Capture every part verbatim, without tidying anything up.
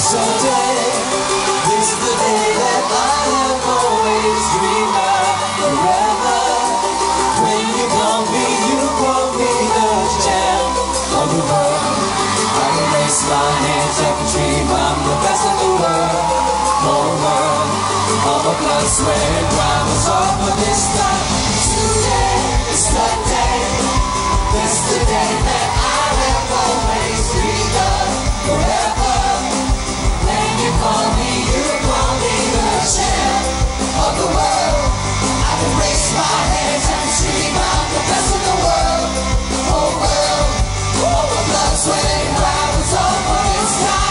Someday, this is the day that I have always dreamed of. Forever, when you call me, you call me the champ of the world. I can raise my hands, I can dream I'm the best in the world. Whole world, all my blood, sweat, and grind was all for this time. Today is the day, this is the day that I have always dreamed of. Forever, when you call me, you call me the champ of the world. I can raise my hands and dream I'm the best in the world. Whole world, all my blood, sweat, and grind was all for this time.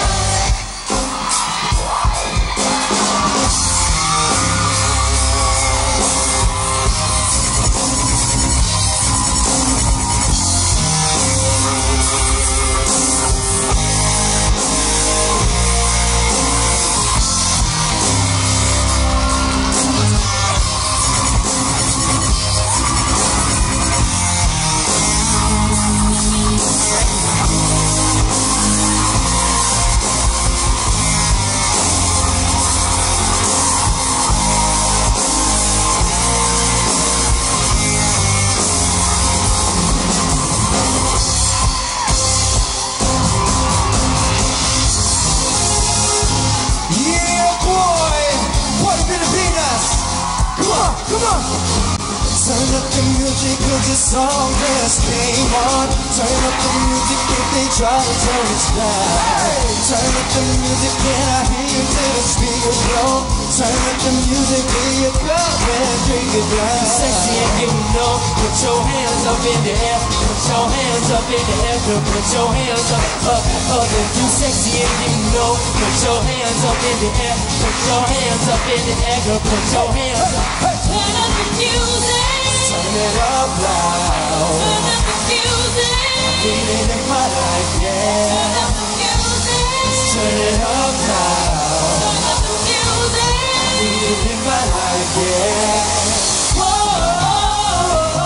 Turn up the music cause the song just came on. Turn up the music if they try to turn it down. Turn up the music, can I hear you till the speakers blow? Turn up the music, fill your cup and drink it down. You're sexy and you know, put your hands up in the air. Put your hands up in the air, girl, put your hands up, up, up. If you sexy and you know, put your hands up in the air. Put your hands up in the air, girl, put your hands up. Turn up the music. Turn it up loud. Turn up the music. Feel it in my life, yeah. Turn up the music. Turn it up loud. Turn up the music. Feel it in my life, yeah. Oh, oh,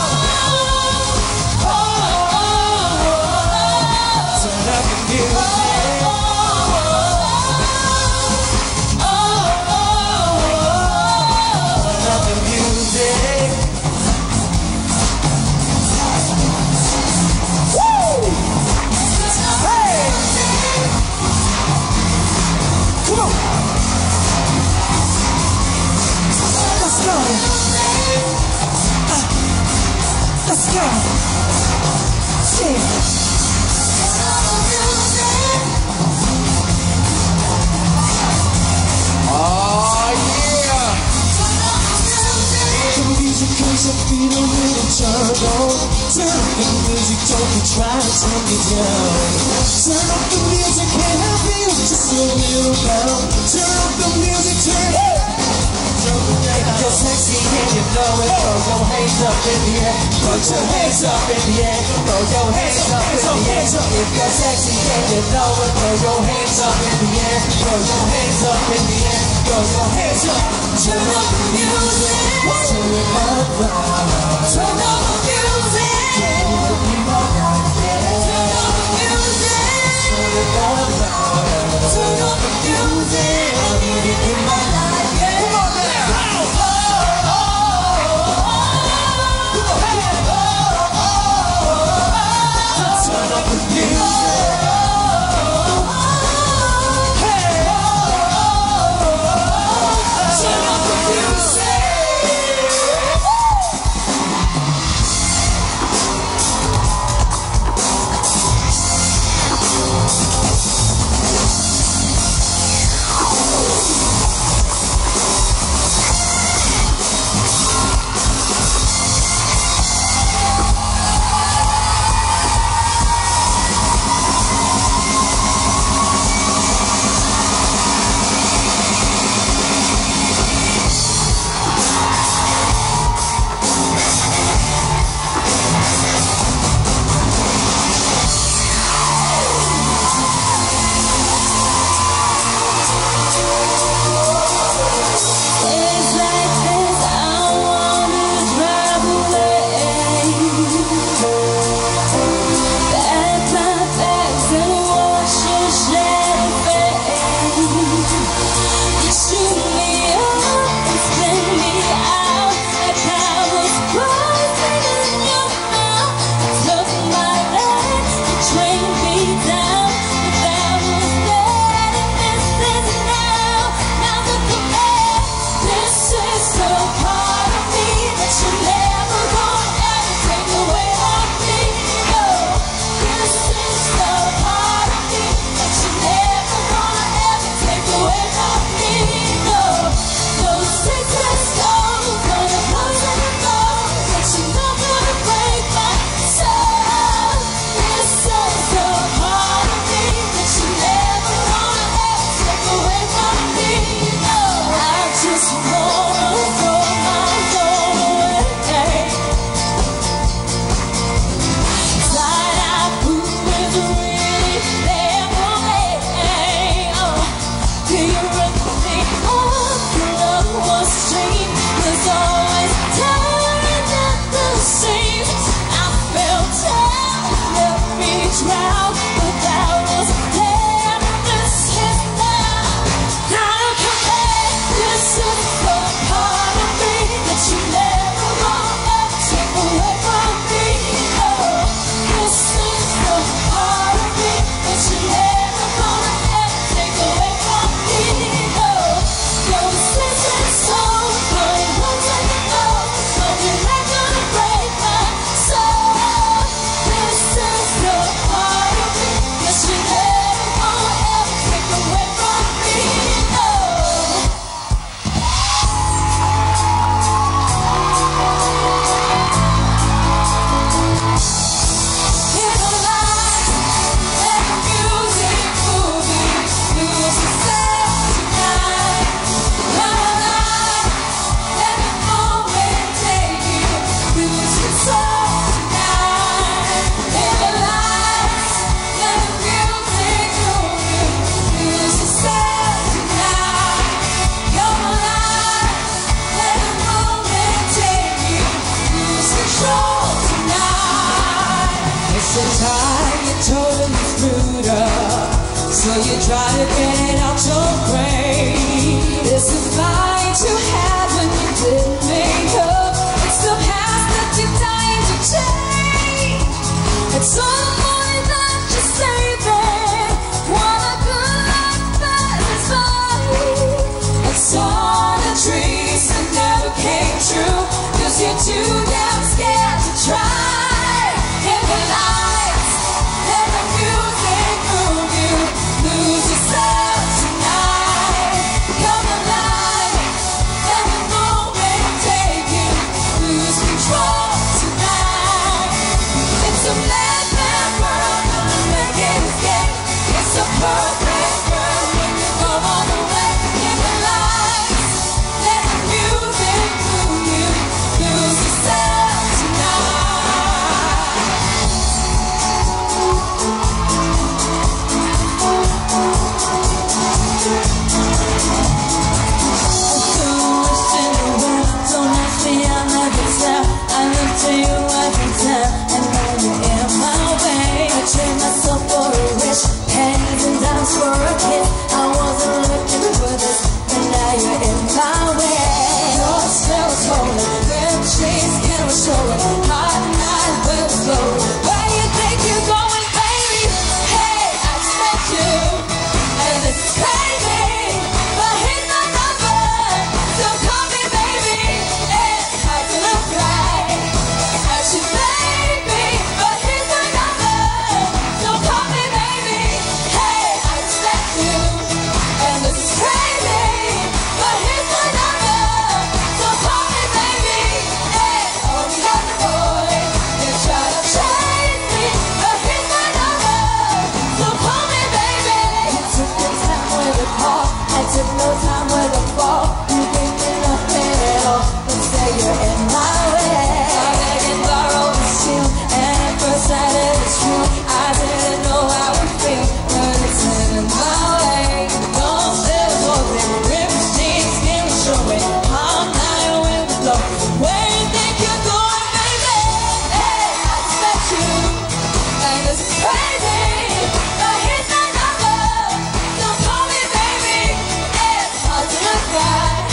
oh, oh, oh. Turn up the music. Let's go. Yeah. Oh yeah. The music comes up, feel a little turned on. Turn up the music, don't you try to turn me down. Turn up the music, can't help me, just a little down. Turn up the music, turn it. If you're sexy and you know it, throw your hands up in the air. Put your hands up in the air. Throw your hands up in the air. If you're sexy and you know it, throw your hands up in the air. Throw your hands up in the air. Throw your hands up. Turn up the music. Turn it up loud. Turn up the music. Can you be my life? Turn up the music. Turn it up loud. Turn up the music. I need it in my life. Come on now. Turn up the music. Hey. Turn up the music. So you try to get it out your brain. It's the fight you had when you didn't make up. It's the past that you're dying to change. It's all the money that you're saving. Want a good life that is fine. It's all the dreams that never came true, 'cause you're too damn scared to try. In the lights, let the music move you. Lose yourself tonight. Come alive, let the moment take you. Lose control tonight. It's a madman world, gonna make it escape. It's a perfect world when you go all the way. In the lights, let the music move you. Lose yourself tonight. Don't ask me, I'll never tell. I look to you, I can tell. And now you're in my way. I trade myself for a wish, pennies and dimes for a kiss. I wasn't looking for this, and now you're in my way. Your smell is holding, red trees, camera showing. Hot night, weather flowing. Where you think you're going, baby? Hey, I expect you, and this is crazy, but here's my number. So call me, baby. It's hard to look right as you made me, but here's my number. So call me, baby. Hey, I expect you, and this is crazy, but here's my number. So call me, baby. It's all the other boys. You try to chase me, but here's my number. So call me, baby. You took the time with a call. I took no time with a fall. You gave me nothing at all, but say you're in my way. I beg and borrow and steal, and at first sight it was true. I didn't know how it feel, but it's in my way. Don't say the whole thing. Ripped jeans, skin was showing. I'm lying with the flow. Where you think you're going, baby? Hey, I expect you, and this is crazy, but here's my number. So call me, baby. It's hard to look right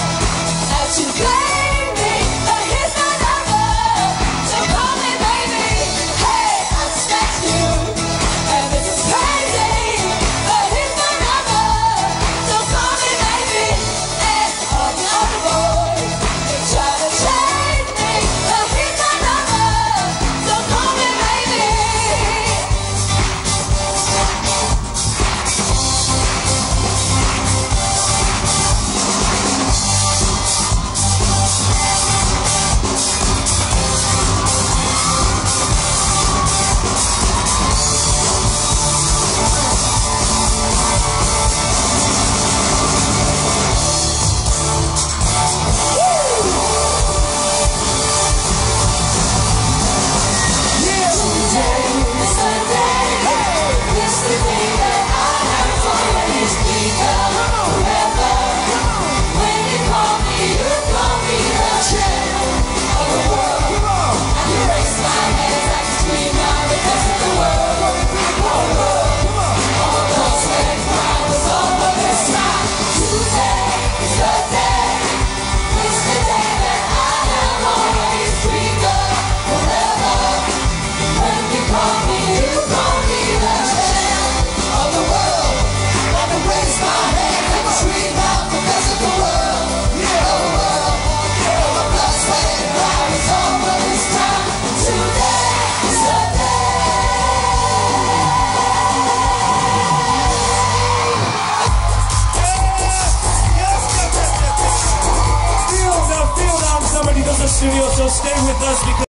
as you blame me, but here's my number. So call me, baby. Hey, I expect you, and this is crazy, but here's my number. So call me, baby. It's all the other boys. They try to change me, but here's my number. So call me, baby. Studio, so stay with us because